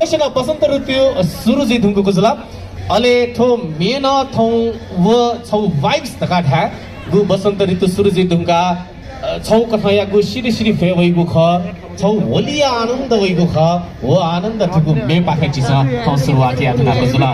अवश्य न बसन्त ऋतु सुरुजी धुंगु कुजला अले ठो मेन थौ व छौ वाइब्स तका ठा गु बसन्त ऋतु सुरुजी धुंगा छौ कथया गु सिरि सिरि फे वइगु ख छौ होली आनन्द वइगु ख हो आनन्द थुगु मे पाखे चिस थौ सुरुवात या धुना कुजला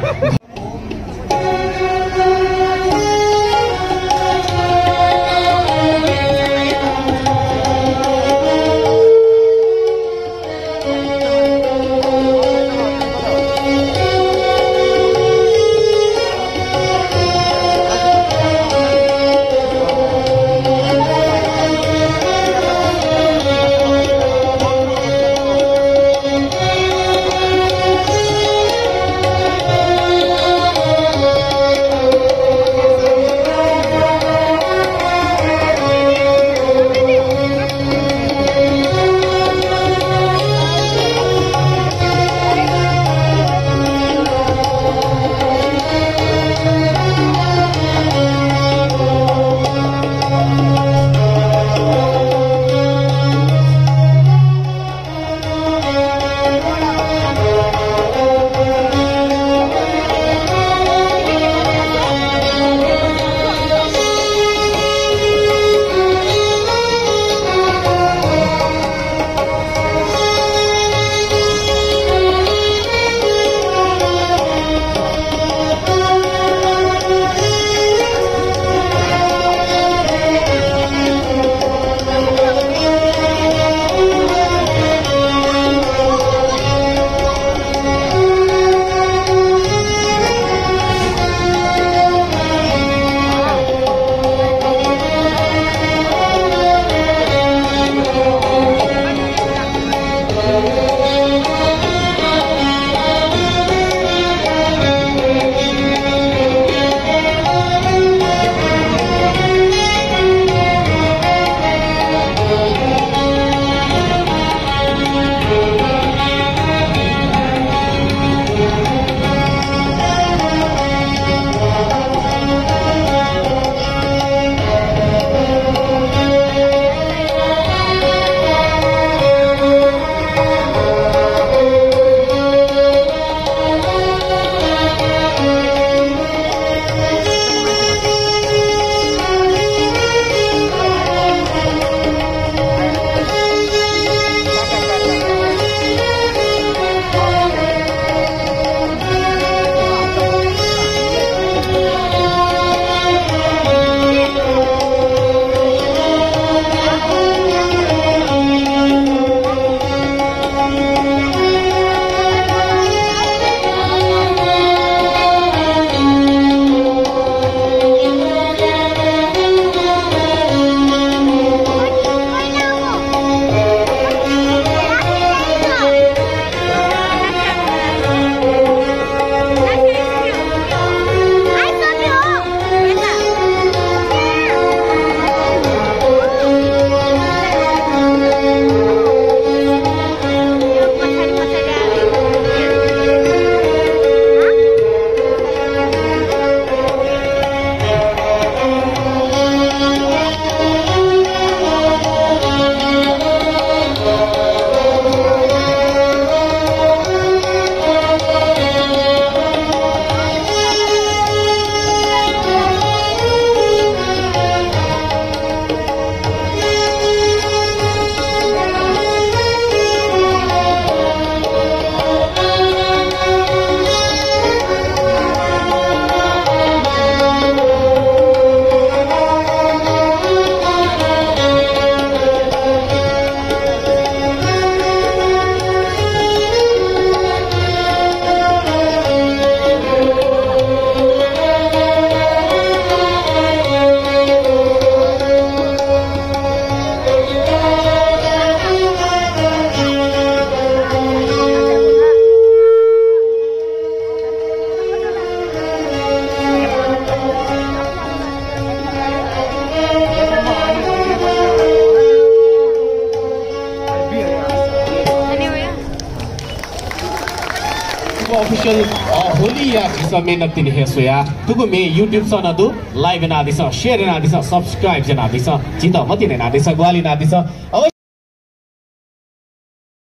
official होली या जिस में नक्ति नहीं सोया तुगु में YouTube सा ना दो live ना दिशा share ना दिशा subscribe ना दिशा चिंता मत ही ना दिशा ग्वाली ना दिशा